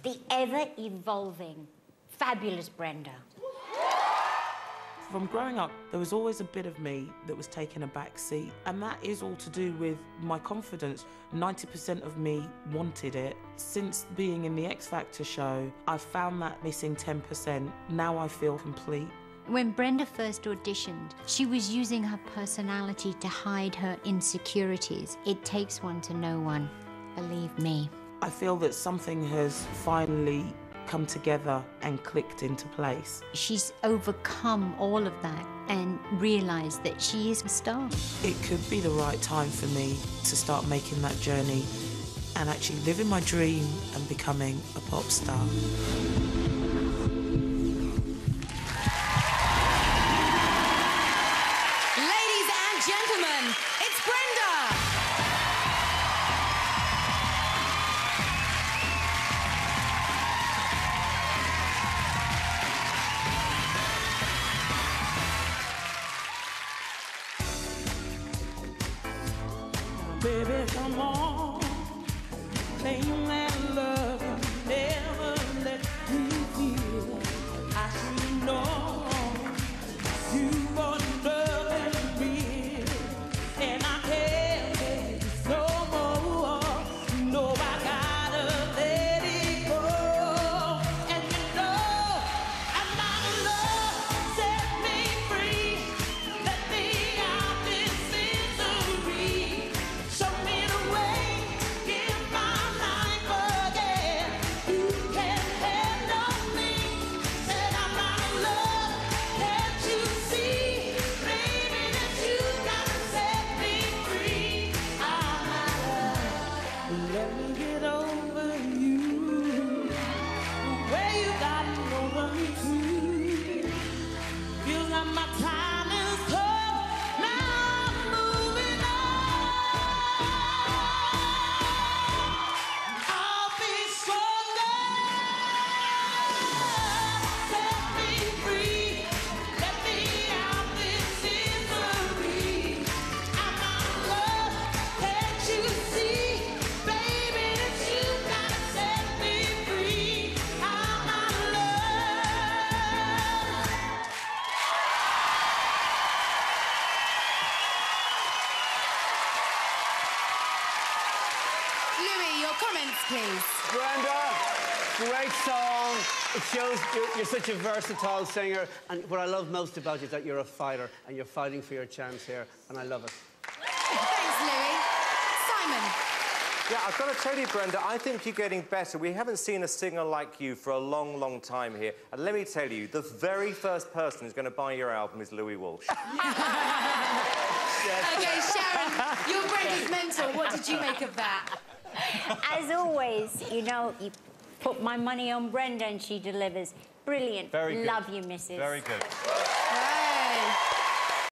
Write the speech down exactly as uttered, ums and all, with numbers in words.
the ever-evolving, fabulous Brenda. From growing up, there was always a bit of me that was taking a back seat, and that is all to do with my confidence. ninety percent of me wanted it. Since being in the X Factor show, I've found that missing ten percent. Now I feel complete. When Brenda first auditioned, she was using her personality to hide her insecurities. It takes one to know one, believe me. I feel that something has finally come together and clicked into place. She's overcome all of that and realised that she is a star. It could be the right time for me to start making that journey and actually living my dream and becoming a pop star. Ladies and gentlemen, it's Brenda! Baby, come on, claim that love you never let me feel. I should know you want love and real, and I can't take it no more. No, I gotta let it go. And you know, I'm not in love, set me free, let me out this misery. Show me the way, give my life again. You can handle me, said I'm not in love. Can't you see, baby, that you gotta set me free? I'm not love. Let me get over you, the way you got over me too. Feels like my time is come, now I'm moving on. I'll be stronger. Set me free. Let me out this misery. I'm out of love. Can't you see, baby, that you gotta set me free? I'm out of love. Louis, your comments, please. Brenda, great song. It shows you're, you're such a versatile singer, and what I love most about you is that you're a fighter, and you're fighting for your chance here, and I love it. Thanks, Louis. Simon. Yeah, I've got to tell you, Brenda, I think you're getting better. We haven't seen a singer like you for a long, long time here. And let me tell you, the very first person who's going to buy your album is Louis Walsh. Okay, Sharon, you're Brenda's mentor. What did you make of that? As always, you know, you put my money on Brenda and she delivers. Brilliant. Very good. Love you, missus Very good.